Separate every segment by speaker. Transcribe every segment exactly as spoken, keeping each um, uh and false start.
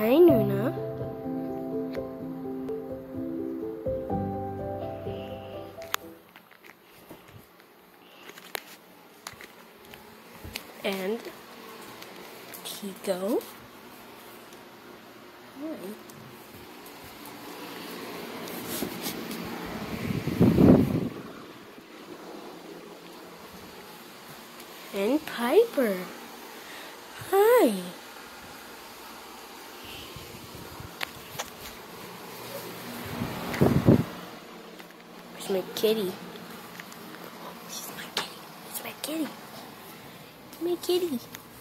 Speaker 1: Hi, Nuna. And Kiko. Hi. And Piper. Hi. Where's my kitty? She's my kitty. It's my kitty. My kitty.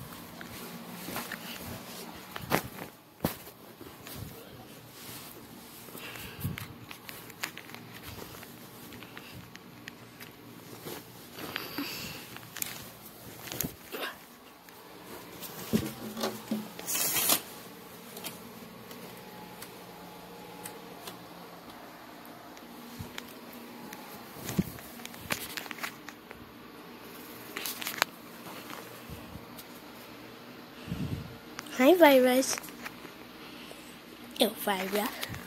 Speaker 1: Hi, Virus. Elvira.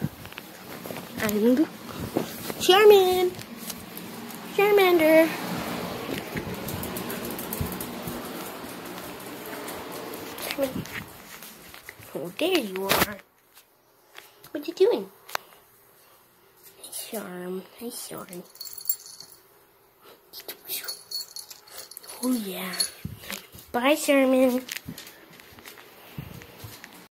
Speaker 1: And Charmin. Charmander. Charmin. Oh, there you are. What you doing? Hi, Charm. Hi, Charm. Oh, yeah. Bye, Charmin.